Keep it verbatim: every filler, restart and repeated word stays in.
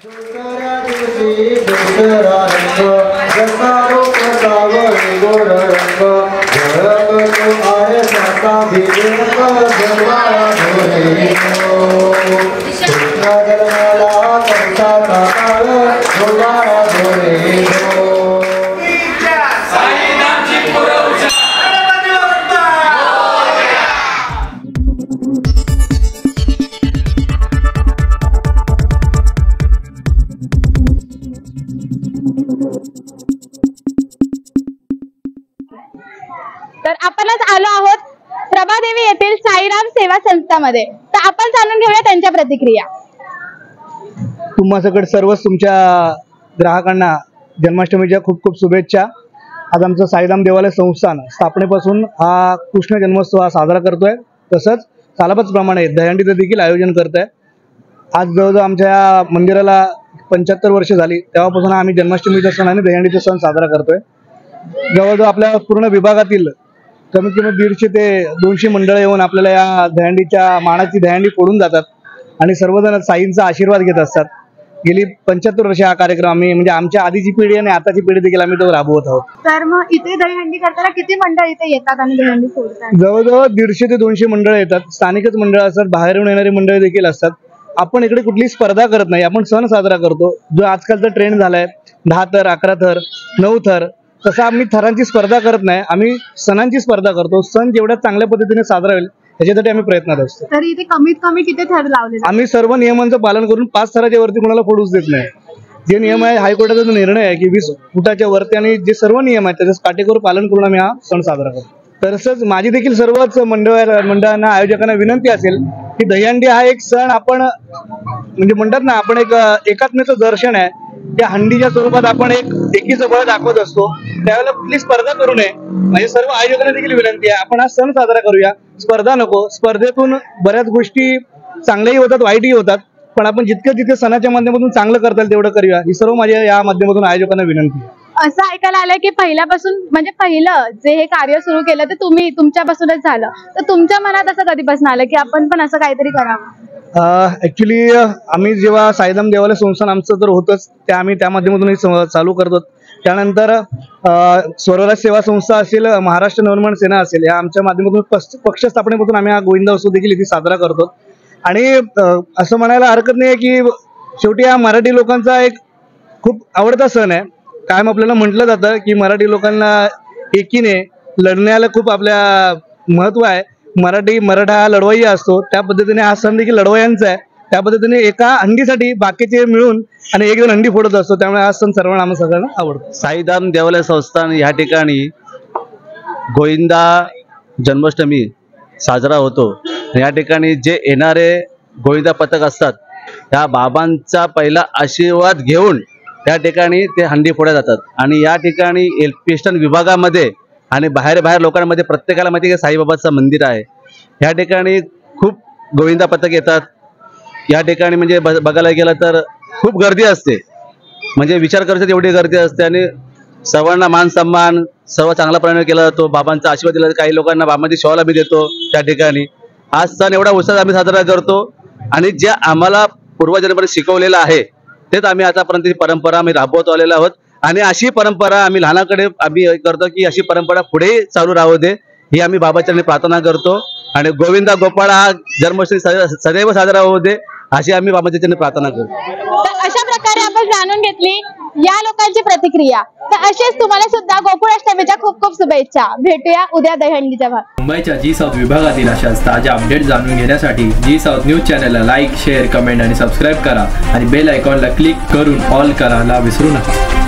तर आपणच आलो आहोत प्रभादेवी येथील साईराम सेवा संस्थामध्ये। तर आपण जाणून घेऊया त्यांच्या प्रतिक्रिया। तुम्हा सगळे सर्वच तुमच्या ग्राहकांना जन्माष्टमीच्या खूप खूप शुभेच्छा। आज आमचं साईराम देवालय संस्थान स्थापनेपासून हा कृष्ण जन्मोत्सव हा साजरा करतोय, तसंच सालाबादप्रमाणे दहीहंडीचं देखील आयोजन करत आहे। आज जवळजवळ आमच्या मंदिराला पंच्याहत्तर वर्ष झाली, तेव्हापासून आम्ही जन्माष्टमीचा सण आणि दहीहंडीचा सण साजरा करतोय। जवळजवळ आपल्या पूर्ण विभागातील कमीत कमी दीडशे ते दोनशे मंडळ येऊन आपल्याला या दहीहंडीच्या मानाची दहीहंडी फोडून जातात आणि सर्वजण साईंचा आशीर्वाद घेत असतात। गेली पंच्याहत्तर वर्ष हा कार्यक्रम आम्ही म्हणजे आमच्या आधीची पिढी आणि आताची पिढी देखील आम्ही तो राबवत आहोत। तर मग इथे दहीहंडी करताना किती मंडळ इथे येतात आणि दहीहंडी फोडतात? जवळजवळ दीडशे ते दोनशे मंडळ येतात। स्थानिकच मंडळ असतात, बाहेरून येणारे मंडळ देखील असतात। आपण इकडे कुठली स्पर्धा करत नाही, आपण सण साजरा करतो। जो आजकालचा ट्रेंड झालाय दहा थर, अकरा थर, नऊ थर, तसं आम्ही थरांची स्पर्धा करत नाही, आम्ही सणांची स्पर्धा करतो। सण जेवढ्या चांगल्या पद्धतीने साजरा होईल याच्यासाठी आम्ही प्रयत्नात असतो। तर इथे कमीत कमी किती थर लावले? आम्ही सर्व नियमांचं पालन करून पाच थराच्या वरती कोणाला फोडूच देत नाही। जे नियम आहे हायकोर्टाचा जो निर्णय आहे की वीस फुटाच्या वरती आणि जे सर्व नियम आहेत त्याचं काटेकोर पालन करून आम्ही हा सण साजरा करतो। तसंच माझी देखील सर्वच मंडळ मंडळांना आयोजकांना विनंती असेल की दहीहंडी हा एक सण आपण म्हणजे म्हणतात ना, आपण एक एकात्मेचं दर्शन आहे। त्या हंडीच्या स्वरूपात आपण एक एकीचं बळ दाखवत असतो, त्यावेळेला कुठली स्पर्धा करू नये। म्हणजे सर्व आयोजकांना देखील विनंती आहे, आपण हा सण साजरा करूया, स्पर्धा नको। स्पर्धेतून बऱ्याच गोष्टी चांगल्याही होतात, वाईटही होतात, पण आपण जितकं जितकं सणाच्या माध्यमातून चांगलं करता येईल तेवढं करूया, ही सर्व माझ्या या माध्यमातून आयोजकांना विनंती आहे। असं ऐकायला आलंय की पहिल्यापासून म्हणजे पहिलं जे हे कार्य सुरू केलं ते तुम्ही तुमच्यापासूनच झालं, तर तुमच्या मनात असं कधीपासून आलं की आपण पण असं काहीतरी करावं? ऍक्च्युली आम्ही जेव्हा साईराम देवालय संस्थान आमचं तर होतच, त्या आम्ही त्या माध्यमातून चालू करतो। त्यानंतर स्वराज सेवा संस्था असेल, महाराष्ट्र नवनिर्माण सेना असेल, या आमच्या माध्यमातून पक्ष स्थापनेपासून आम्ही हा गोविंदा उत्सव देखील इथे साजरा करतो। आणि असं म्हणायला हरकत नाही की शेवटी हा मराठी लोकांचा एक खूप आवडता सण आहे। कायम आपल्याला म्हटलं जातं की मराठी लोकांना एकीने लढण्याला खूप आपल्या महत्व आहे। मराठी मराठा हा लढवय्या असतो, त्या पद्धतीने हा सण देखील लढवय्यांचा आहे। त्या पद्धतीने एका हंडीसाठी बाकीचे मिळून आणि एक दोन हंडी फोडत असतो, त्यामुळे हा सण सर्वांना आम्हाला सगळ्यांना आवडतो। साईराम देवालय संस्थान या ठिकाणी गोविंदा जन्माष्टमी साजरा होतो। या ठिकाणी जे येणारे गोविंदा पथक असतात त्या बाबांचा पहिला आशीर्वाद घेऊन या ठिकाणी ते हंडी फोडल्या जातात। आणि या ठिकाणी एल्फिस्टन विभागामध्ये आणि बाहेर बाहेर लोकांमध्ये प्रत्येकाला माहिती आहे की साईबाबाचं मंदिर आहे। या ठिकाणी खूप गोविंदा पथक येतात। या ठिकाणी म्हणजे बघायला गेलं तर खूप गर्दी असते, म्हणजे विचार करतात एवढी गर्दी असते। आणि सर्वांना मान सन्मान सर्व चांगल्या प्रमाणे केला जातो, बाबांचा आशीर्वाद दिला जातो। काही लोकांना बाबांची शॉल आम्ही देतो त्या ठिकाणी। हा सण एवढा उत्साहात आम्ही साजरा करतो आणि जे आम्हाला पूर्वजांनी शिकवलेलं आहे तेच आम्ही आतापर्यंत ही परंपरा आम्ही राबवत आलेलो आहोत। आणि अशी परंपरा आम्ही लहानाकडे आम्ही करतो की अशी परंपरा पुढे चालू राहू दे, ही आम्ही बाबाच्यांनी प्रार्थना करतो। आणि गोविंदा गोपाळ हा जन्माष्टमी सदैव साजरा होऊ दे अशी आम्ही बाबाच्या प्रार्थना करतो। अशा प्रकारे आपण जाणून घेतली या लोकांची प्रतिक्रिया। तर असेच तुम्हाला सुद्धा गोकुळाष्टमीच्या खूप खूप शुभेच्छा। भेटूया उद्या दहीहंडीच्या भागात। मुंबईच्या जी साऊथ विभागातील अशाच ताज्या अपडेट जाणून घेण्यासाठी जी साऊथ न्यूज चॅनलला लाईक, शेअर, कमेंट आणि सबस्क्राईब करा आणि बेल आयकॉनला क्लिक करून ऑल करायला विसरू नका।